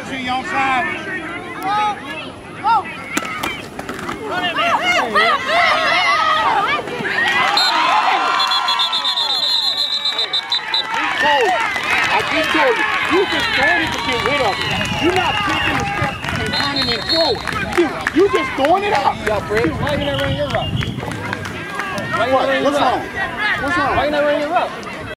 Make sure you're on side. Run it, man. I just told you, you just throwing it to get rid of it. You're not taking the step and turning and throwing. You just throwing it out. Yo, Fred, why you not running your route? What's wrong? What's wrong? Why you not running your route?